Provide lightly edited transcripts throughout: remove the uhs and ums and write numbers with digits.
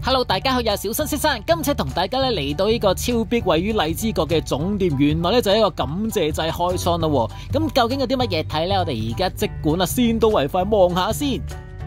Hello， 大家好，又係小新先生。今次同大家咧嚟到呢個超逼位於荔枝角嘅總店，原來咧就係一個感謝祭開倉啦。咁究竟有啲乜嘢睇呢？我哋而家即管啊，先到為快望下先。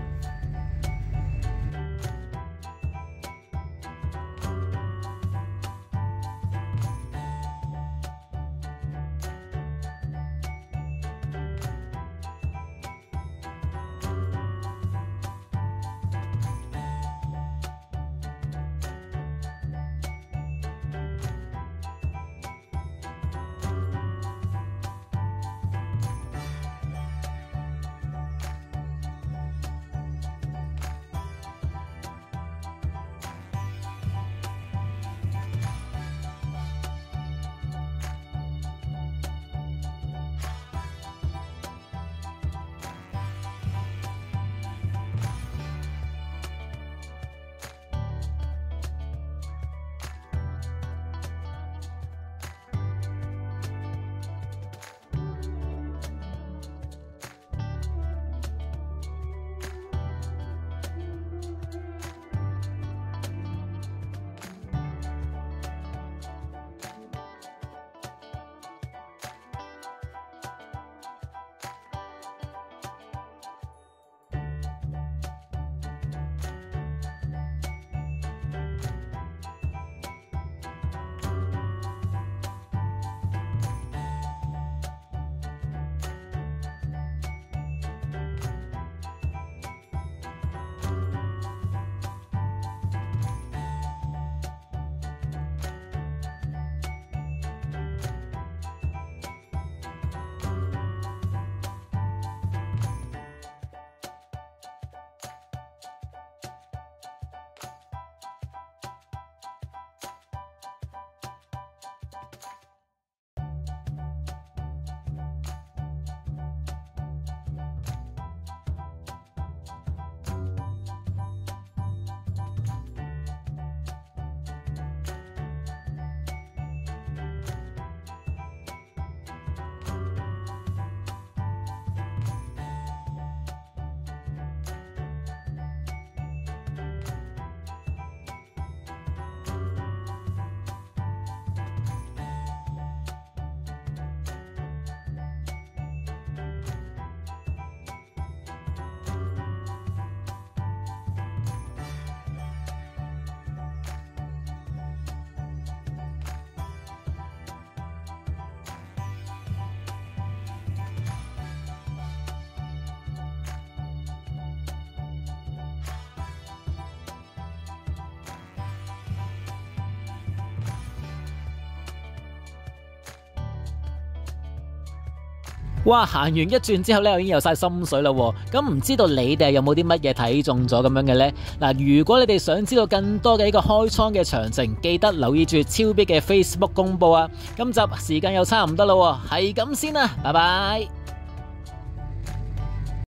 哇！行完一轉之後咧，我已經有晒心水啦。咁唔知道你哋有冇啲乜嘢睇中咗咁樣嘅呢？嗱，如果你哋想知道更多嘅呢個開倉嘅詳情，記得留意住超逼嘅 Facebook 公佈啊！今集時間又差唔多啦，係咁先啦，拜拜。